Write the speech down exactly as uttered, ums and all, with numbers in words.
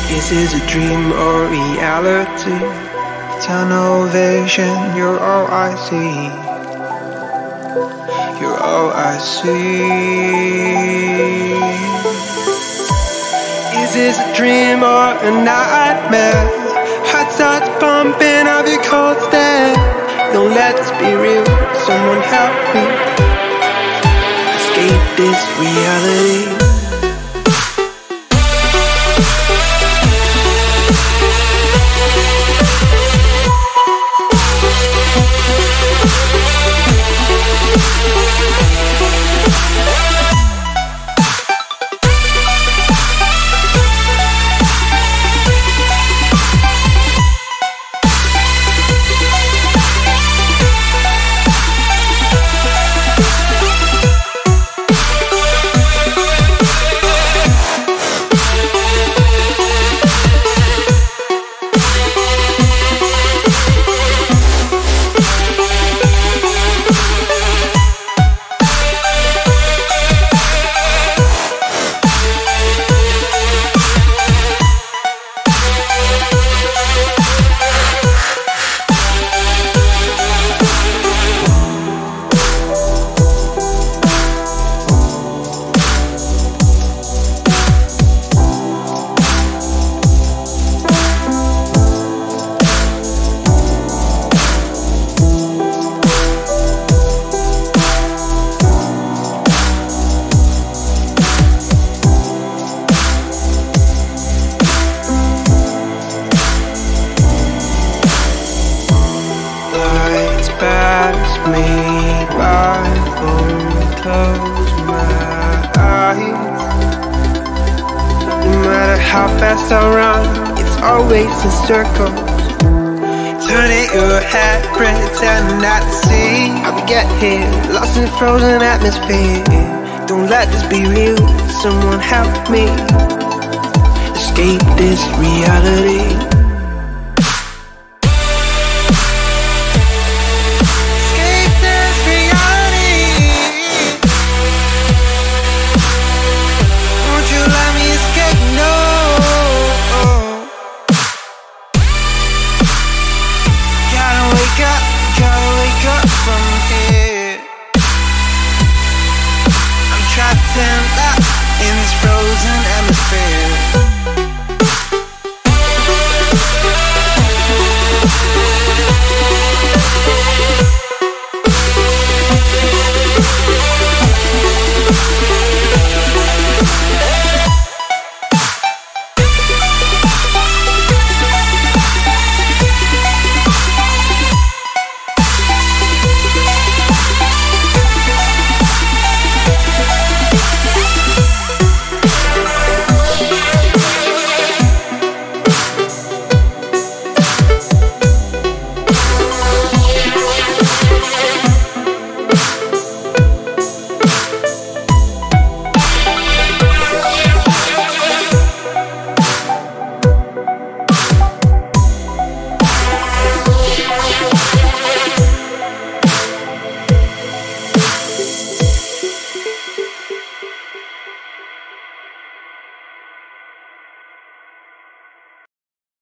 Is this a dream or reality? Tunnel vision, you're all I see. You're all I see. Is this a dream or a nightmare? Heart starts pumping of your cold stare. Don't let this be real, someone help me escape this reality. How fast I run, it's always in circles. Turning your head, pretend not to see how we get here, lost in a frozen atmosphere. Don't let this be real, someone help me escape this reality. In this frozen atmosphere.